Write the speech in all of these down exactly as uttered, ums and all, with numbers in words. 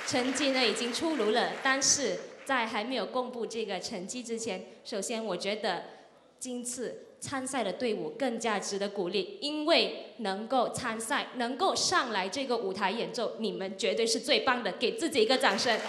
成绩呢已经出炉了，但是在还没有公布这个成绩之前，首先我觉得今次参赛的队伍更加值得鼓励，因为能够参赛，能够上来这个舞台演奏，你们绝对是最棒的，给自己一个掌声。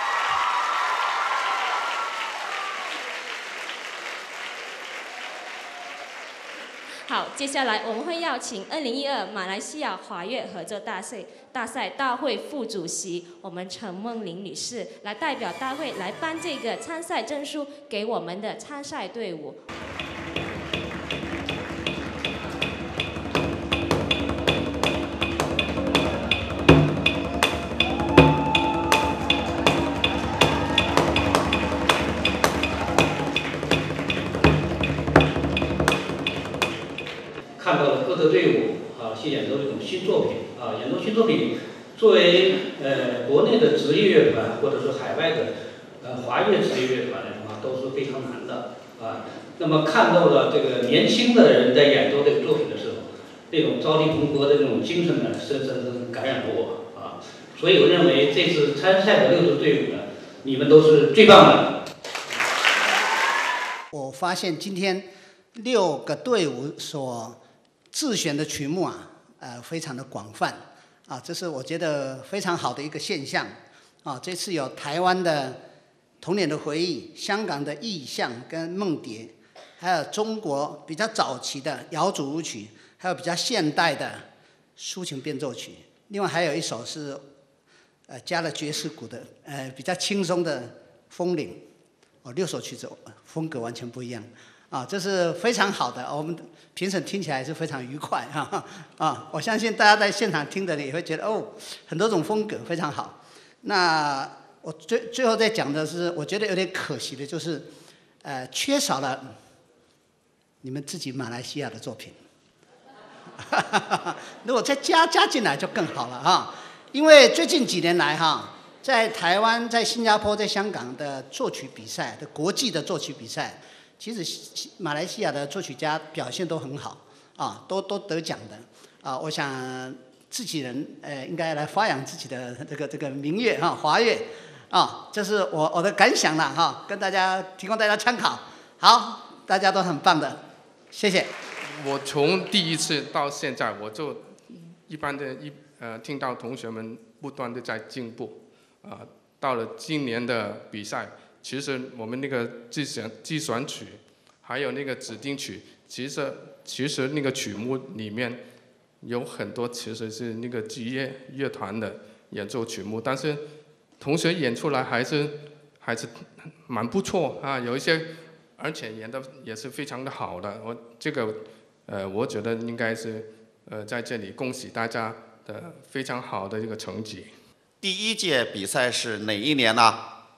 好，接下来我们会邀请二零一二马来西亚华乐合作大赛大赛大会副主席我们陈梦玲女士来代表大会来颁这个参赛证书给我们的参赛队伍。 看到了各个队伍啊去演奏这种新作品啊，演奏新作品，作为呃国内的职业乐团或者是海外的呃华乐职业乐团来说啊，都是非常难的啊。那么看到了这个年轻的人在演奏这个作品的时候，那种朝气蓬勃的这种精神呢，深深深感染了我啊。所以我认为这次参赛的六支队伍呢，你们都是最棒的。 我发现今天六个队伍所自选的曲目啊，呃，非常的广泛，啊，这是我觉得非常好的一个现象，啊，这次有台湾的童年的回忆，香港的意象跟梦蝶，还有中国比较早期的瑶族舞曲，还有比较现代的抒情变奏曲，另外还有一首是，呃，加了爵士鼓的，呃，比较轻松的风铃，哦，六首曲子风格完全不一样。啊，这是非常好的，我们评审听起来是非常愉快哈啊！我相信大家在现场听的也会觉得哦，很多种风格非常好。那我最最后再讲的是，我觉得有点可惜的就是，呃，缺少了你们自己马来西亚的作品。如果再加加进来就更好了哈，因为最近几年来哈，在台湾、在新加坡、在香港的作曲比赛的国际的作曲比赛。其实马来西亚的作曲家表现都很好啊，都都得奖的啊。我想自己人呃应该来发扬自己的这个这个民乐哈、啊、华乐啊，这是我我的感想了哈、啊，跟大家提供大家参考。好，大家都很棒的，谢谢。 我从第一次到现在，我就一般的一呃听到同学们不断的在进步啊、呃，到了今年的比赛。其实我们那个自选自选曲，还有那个指定曲，其实其实那个曲目里面有很多其实是那个职业乐团的演奏曲目，但是同学演出来还是还是蛮不错啊，有一些而且演的也是非常的好的。我这个呃，我觉得应该是呃在这里恭喜大家的非常好的一个成绩。 第一届比赛是哪一年呢？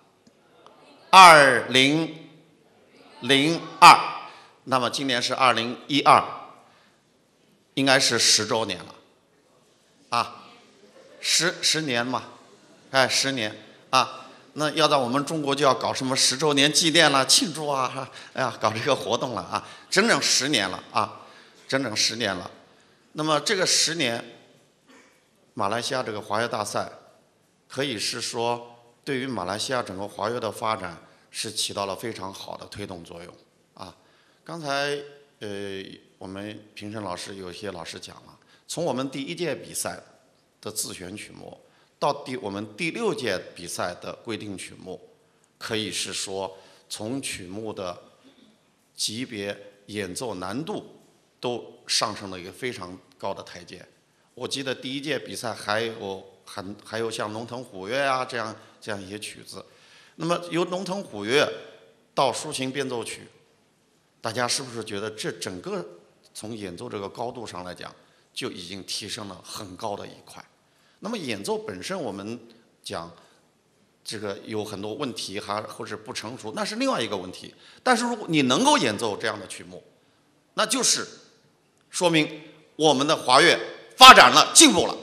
二零零二，那么今年是二零一二，应该是十周年了，啊，十十年嘛，哎，十年啊，那要在我们中国就要搞什么十周年纪念了、庆祝啊，哎呀，搞这个活动了啊，整整十年了啊，整整十年了。那么这个十年，马来西亚这个华乐大赛，可以是说。对于马来西亚整个华乐的发展是起到了非常好的推动作用啊！刚才呃，我们评审老师有些老师讲了，从我们第一届比赛的自选曲目到第我们第六届比赛的规定曲目，可以是说从曲目的级别、演奏难度都上升了一个非常高的台阶。我记得第一届比赛还有很还有像龙腾虎跃啊这样。这样一些曲子，那么由龙腾虎跃到抒情变奏曲，大家是不是觉得这整个从演奏这个高度上来讲，就已经提升了很高的一块？那么演奏本身我们讲这个有很多问题还或者不成熟，那是另外一个问题。但是如果你能够演奏这样的曲目，那就是说明我们的华乐发展了，进步了。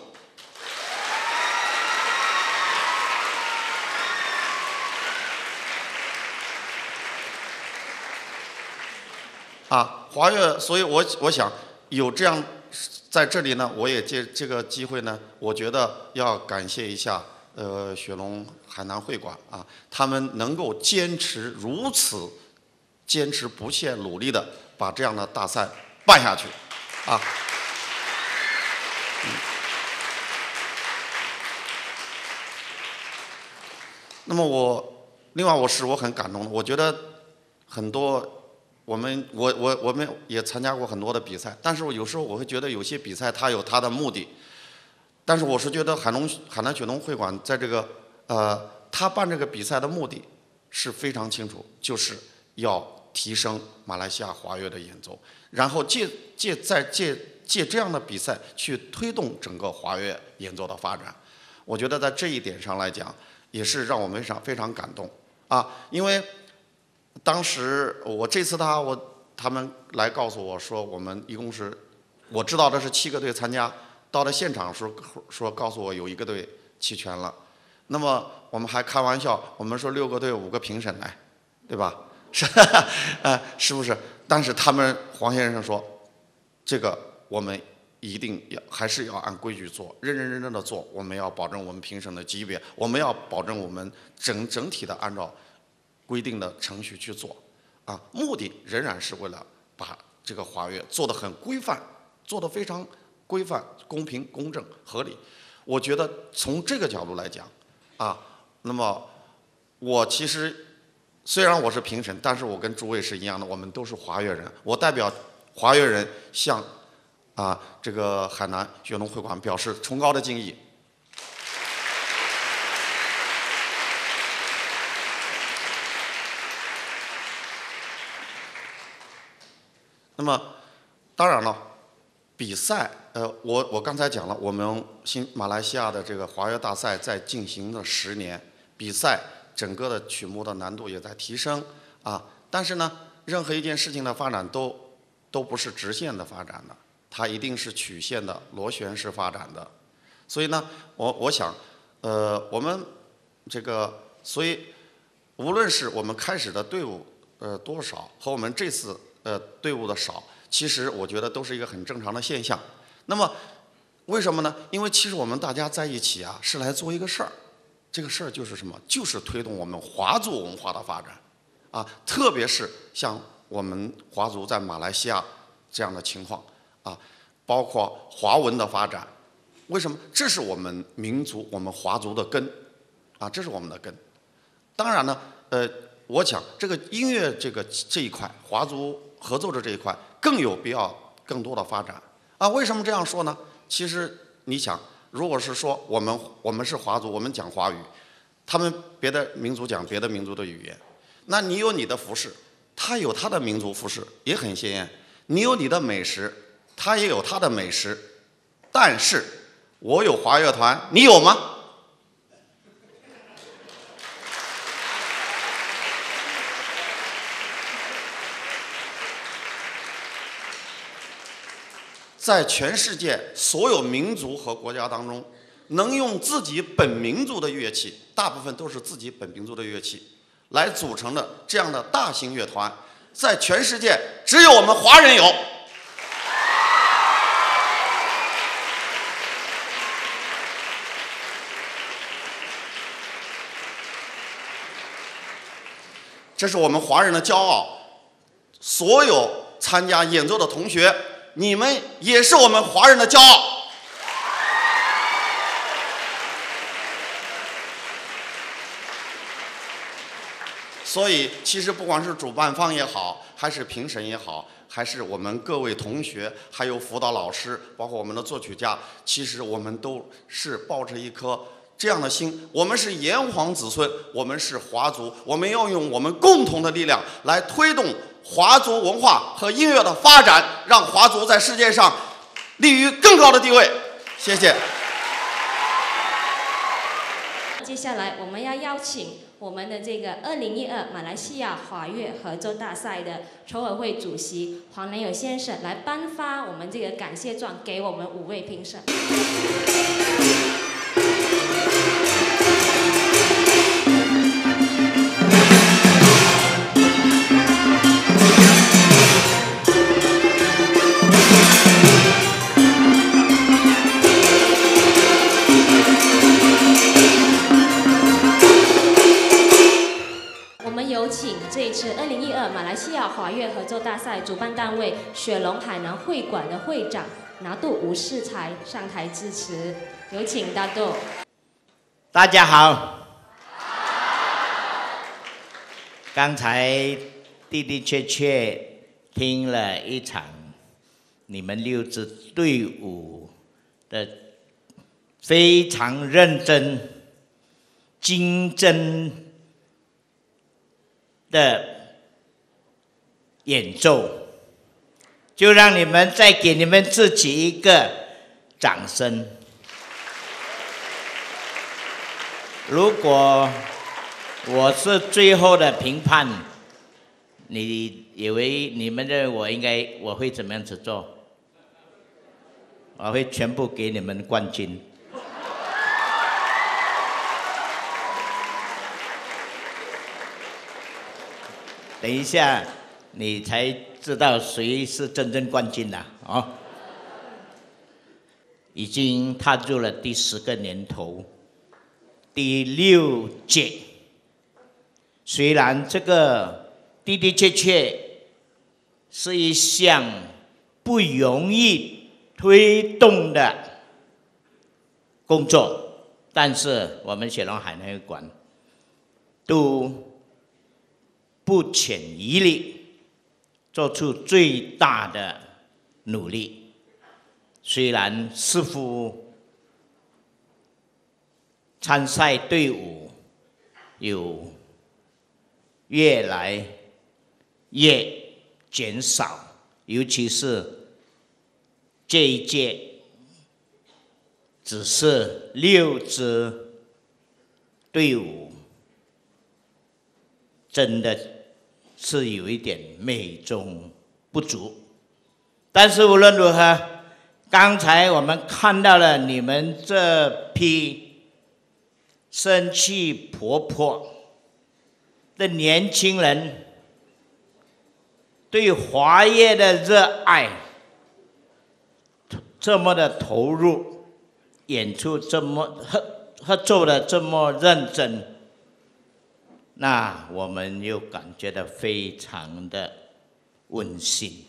啊，华乐，所以我我想有这样，在这里呢，我也借这个机会呢，我觉得要感谢一下， 呃雪龙海南会馆啊，他们能够坚持如此坚持不懈努力的把这样的大赛办下去啊。嗯、那么我另外我是我很感动的，我觉得很多。我们我我我们也参加过很多的比赛，但是我有时候我会觉得有些比赛它有它的目的，但是我是觉得海龙海南雪龙会馆在这个呃，他办这个比赛的目的是非常清楚，就是要提升马来西亚华乐的演奏，然后借借在借借这样的比赛去推动整个华乐演奏的发展。我觉得在这一点上来讲，也是让我们非常非常感动啊，因为。当时我这次他我他们来告诉我说，我们一共是，我知道的是七个队参加，到了现场的时候说告诉我有一个队弃权了，那么我们还开玩笑，我们说六个队五个评审来，对吧？是，呃，是不是？但是他们黄先生说，这个我们一定要还是要按规矩做，认认真真的做，我们要保证我们评审的级别，我们要保证我们整整体的按照。规定的程序去做，啊，目的仍然是为了把这个华乐做得很规范，做得非常规范、公平、公正、合理。我觉得从这个角度来讲，啊，那么我其实虽然我是评审，但是我跟诸位是一样的，我们都是华乐人，我代表华乐人向啊这个海南雪龙会馆表示崇高的敬意。那么，当然了，比赛，呃，我我刚才讲了，我们新马来西亚的这个华乐大赛在进行了十年，比赛整个的曲目的难度也在提升啊。但是呢，任何一件事情的发展都都不是直线的发展的，它一定是曲线的螺旋式发展的。所以呢，我我想，呃，我们这个，所以无论是我们开始的队伍呃多少，和我们这次。呃，队伍的少，其实我觉得都是一个很正常的现象。那么，为什么呢？因为其实我们大家在一起啊，是来做一个事儿，这个事儿就是什么？就是推动我们华族文化的发展，啊，特别是像我们华族在马来西亚这样的情况，啊，包括华文的发展。为什么？这是我们民族、我们华族的根，啊，这是我们的根。当然呢，呃，我讲这个音乐这个这一块，华族。合奏的这一块更有必要更多的发展啊！为什么这样说呢？其实你想，如果是说我们我们是华族，我们讲华语，他们别的民族讲别的民族的语言，那你有你的服饰，他有他的民族服饰，也很鲜艳；你有你的美食，他也有他的美食。但是我有华乐团，你有吗？在全世界所有民族和国家当中，能用自己本民族的乐器，大部分都是自己本民族的乐器来组成的这样的大型乐团，在全世界只有我们华人有。这是我们华人的骄傲。所有参加演奏的同学，你们也是我们华人的骄傲。所以，其实不管是主办方也好，还是评审也好，还是我们各位同学，还有辅导老师，包括我们的作曲家，其实我们都是抱着一颗这样的心。我们是炎黄子孙，我们是华族，我们要用我们共同的力量来推动华族文化和音乐的发展，让华族在世界上立于更高的地位。谢谢。 接下来我们要邀请我们的这个二零一二马来西亚华乐合奏大赛的筹委会主席黄仁友先生来颁发我们这个感谢状给我们五位评审。 这一次二零一二马来西亚华乐合作大赛主办单位雪龙海南会馆的会长拿督吴世才上台致辞，有请大督。 大家好，刚才的的确确听了一场你们六支队伍的非常认真、精真的演奏，就让你们再给你们自己一个掌声。如果我是最后的评判，你以为你们认为我应该我会怎么样子做？我会全部给你们冠军。等一下，你才知道谁是真正冠军了哦。已经踏入了第十个年头，第六届。虽然这个的的确确是一项不容易推动的工作，但是我们雪龙海南会馆都不浅一力，做出最大的努力。虽然似乎参赛队伍有越来越减少，尤其是这一届只是六支队伍，真的是有一点美中不足。但是无论如何，刚才我们看到了你们这批生气勃勃的年轻人对华乐的热爱，这么的投入，演出这么合合奏的这么认真，那我们又感觉到非常的温馨。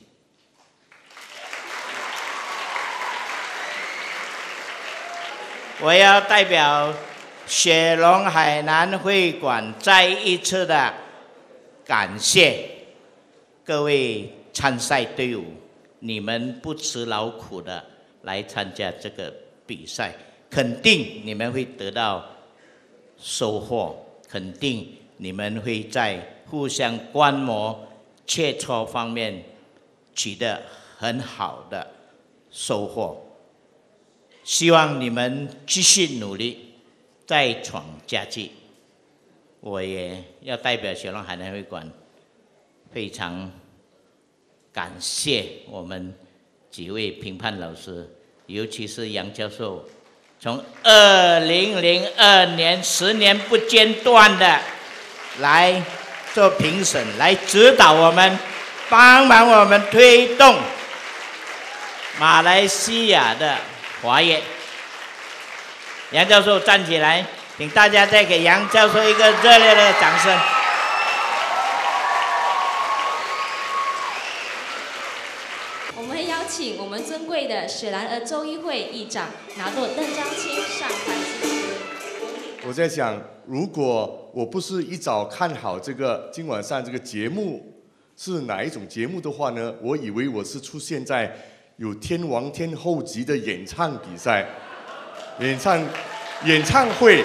我要代表雪龙海南会馆再一次的感谢各位参赛队伍，你们不辞劳苦的来参加这个比赛，肯定你们会得到收获，肯定你们会在互相观摩、切磋方面取得很好的收获。希望你们继续努力，再闯佳绩。我也要代表雪龙海南会馆，非常感谢我们几位评判老师，尤其是杨教授，从二零零二年十年不间断的来做评审，来指导我们，帮忙我们推动马来西亚的华乐。杨教授站起来，请大家再给杨教授一个热烈的掌声。 我们会邀请我们尊贵的雪兰莪州议会议长拿督邓章清上台致辞。 我在想，如果我不是一早看好这个今晚上这个节目是哪一种节目的话呢，我以为我是出现在有天王天后级的演唱比赛、演唱演唱会。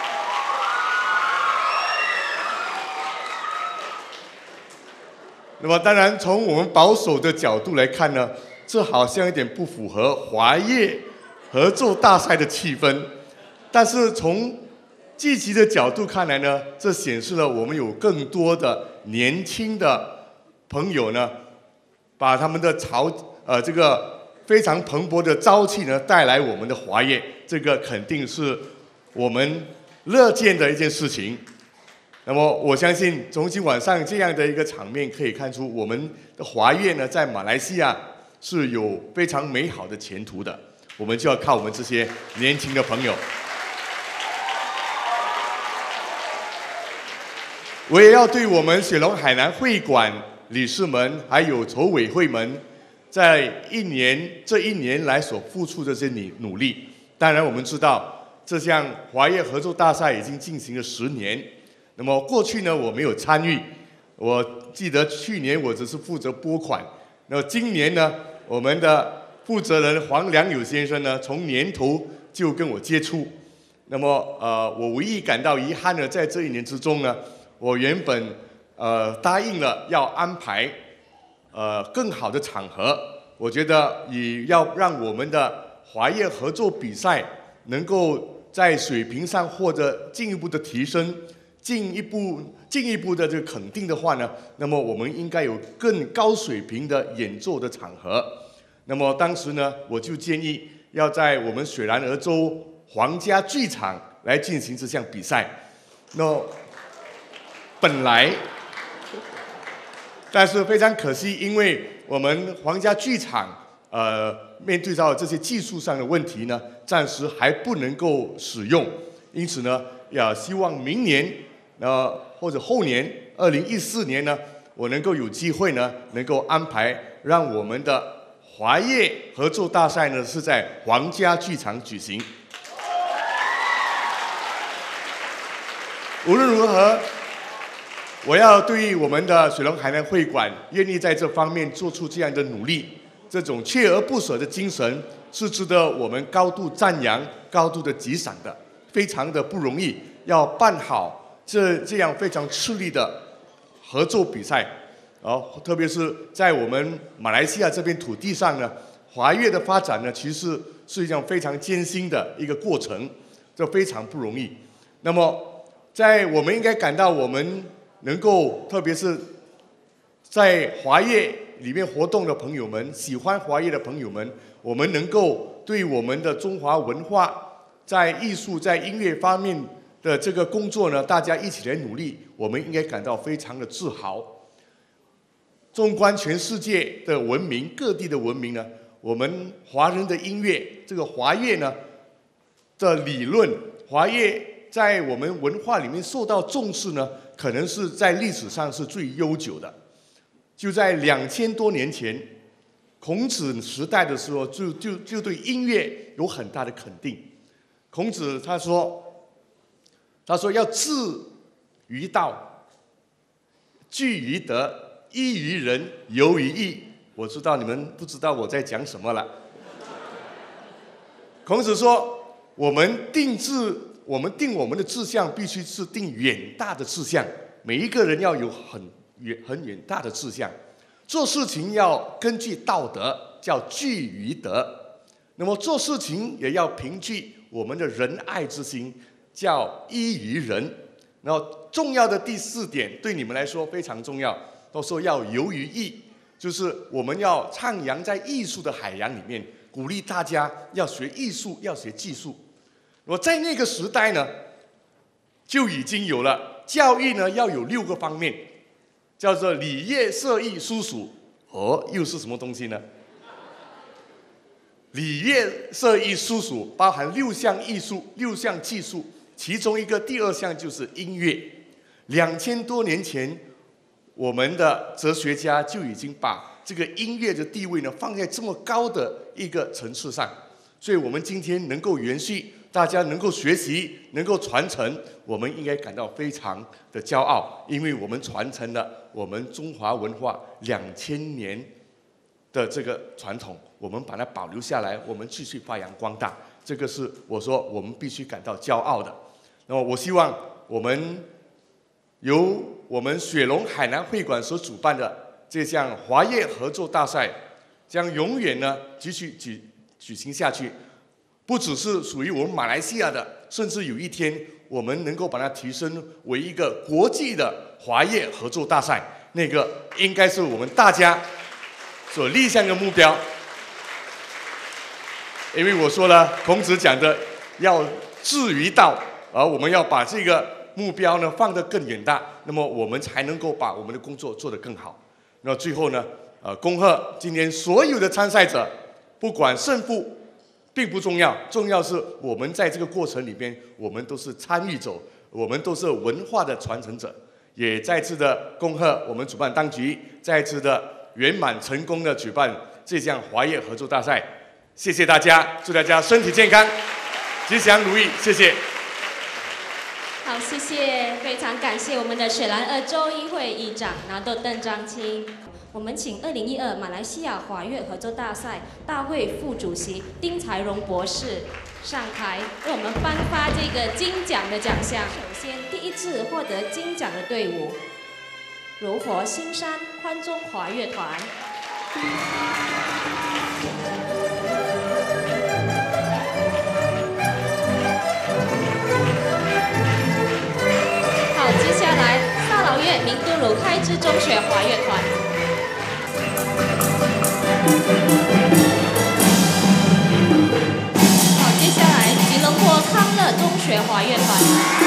那么当然，从我们保守的角度来看呢，这好像有点不符合华乐合奏大赛的气氛。但是从积极的角度看来呢，这显示了我们有更多的年轻的朋友呢，把他们的潮呃这个非常蓬勃的朝气呢带来我们的华乐，这个肯定是我们乐见的一件事情。那么我相信从今晚上这样的一个场面可以看出，我们的华乐呢在马来西亚是有非常美好的前途的。我们就要靠我们这些年轻的朋友。 我也要对我们雪龙海南会馆理事们还有筹委会们，在一年这一年来所付出的这些努力。当然，我们知道这项华业合作大赛已经进行了十年。那么过去呢，我没有参与。我记得去年我只是负责拨款。那么今年呢，我们的负责人黄良友先生呢，从年头就跟我接触。那么呃，我唯一感到遗憾的，在这一年之中呢，我原本呃答应了要安排呃更好的场合，我觉得也要让我们的华业合作比赛能够在水平上获得进一步的提升，进一步进一步的这个肯定的话呢，那么我们应该有更高水平的演奏的场合。那么当时呢，我就建议要在我们水南莪州皇家剧场来进行这项比赛。那本来，但是非常可惜，因为我们皇家剧场呃面对到这些技术上的问题呢，暂时还不能够使用。因此呢，也希望明年呃或者后年二零一四年呢，我能够有机会呢，能够安排让我们的华业合作大赛呢是在皇家剧场举行。无论如何，我要对我们的水龙海南会馆愿意在这方面做出这样的努力，这种锲而不舍的精神是值得我们高度赞扬、高度的激赏的，非常的不容易，要办好这这样非常吃力的合作比赛。哦，特别是在我们马来西亚这片土地上呢，华乐的发展呢，其实是一项非常艰辛的一个过程，这非常不容易。那么，在我们应该感到我们能够，特别是在华乐里面活动的朋友们，喜欢华乐的朋友们，我们能够对我们的中华文化在艺术、在音乐方面的这个工作呢，大家一起来努力，我们应该感到非常的自豪。纵观全世界的文明，各地的文明呢，我们华人的音乐，这个华乐呢的理论，华乐在我们文化里面受到重视呢，可能是在历史上是最悠久的。就在两千多年前，孔子时代的时候，就就就对音乐有很大的肯定。孔子他说，他说要志于道，据于德。依于人，游于义。我知道你们不知道我在讲什么了。孔子说，我们定志，我们定我们的志向，必须是定远大的志向。每一个人要有很远、很远大的志向。做事情要根据道德，叫据于德。那么做事情也要凭据我们的仁爱之心，叫依于人。然后重要的第四点，对你们来说非常重要。都说要游于艺，就是我们要徜徉在艺术的海洋里面，鼓励大家要学艺术，要学技术。我在那个时代呢，就已经有了教育呢，要有六个方面，叫做礼乐射艺书数。哦，又是什么东西呢？礼乐射艺书数包含六项艺术、六项技术，其中一个第二项就是音乐。两千多年前，我们的哲学家就已经把这个音乐的地位呢放在这么高的一个层次上，所以我们今天能够延续，大家能够学习，能够传承，我们应该感到非常的骄傲，因为我们传承了我们中华文化两千年的这个传统，我们把它保留下来，我们继续发扬光大，这个是我说我们必须感到骄傲的。那么我希望我们由我们雪龙海南会馆所主办的这项华业合作大赛，将永远呢继续举举行下去，不只是属于我们马来西亚的，甚至有一天我们能够把它提升为一个国际的华业合作大赛，那个应该是我们大家所立下的目标。因为我说了，孔子讲的要志于道，而我们要把这个目标呢放得更远大，那么我们才能够把我们的工作做得更好。那最后呢，呃，恭贺今天所有的参赛者，不管胜负，并不重要，重要是我们在这个过程里边，我们都是参与者，我们都是文化的传承者。 也再次的恭贺我们主办当局再次的圆满成功的举办这项华业合作大赛。谢谢大家，祝大家身体健康，吉祥如意，谢谢。 好，谢谢，非常感谢我们的雪兰莪州议会议长拿督邓章清。我们请二零一二马来西亚华乐合作大赛大会副主席丁才荣博士上台为我们颁发这个金奖的奖项。首先，第一次获得金奖的队伍，柔佛新山宽中华乐团。好，接下来萨劳越明都鲁开智中学华乐团。好，接下来吉隆坡康乐中学华乐团。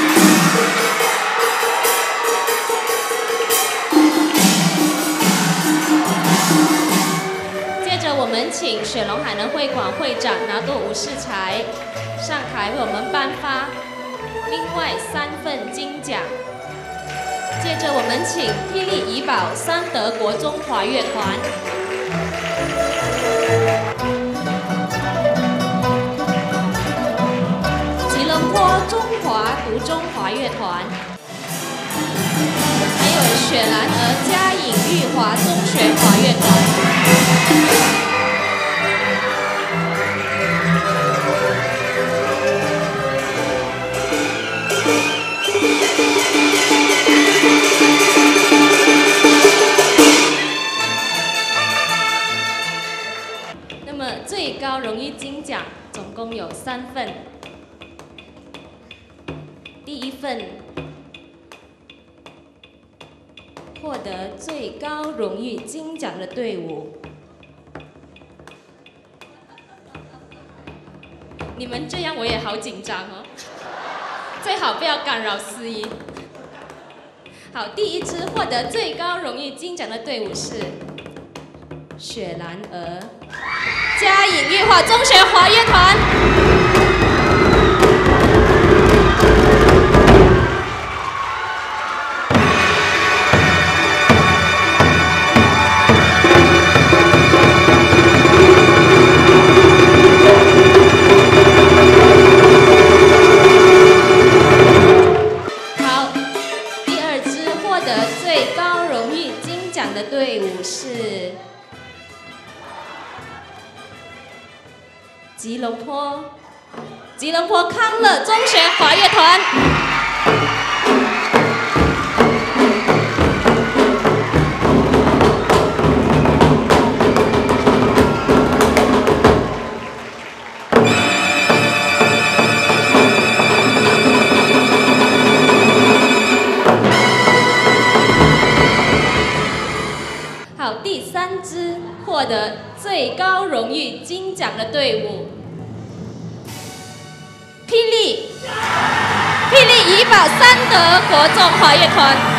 接着我们请雪龙海能会馆会长拿督吴世才上台为我们颁发另外三份金奖。接着我们请霹雳怡保三德国中华乐团。吉隆坡中华独中华乐团，还有雪兰莪嘉颖裕华中学华乐团。那么最高荣誉金奖总共有三份。第一份获得最高荣誉金奖的队伍，你们这样我也好紧张哦，最好不要干扰司仪。好，第一支获得最高荣誉金奖的队伍是雪兰莪嘉颖裕华中学华乐团。好，第二支获得最高荣誉金奖的队伍是吉隆坡吉隆坡康乐中学华乐团。好，第三支获得最高荣誉金奖的队伍，霹雳霹雳怡保三德国中华乐团。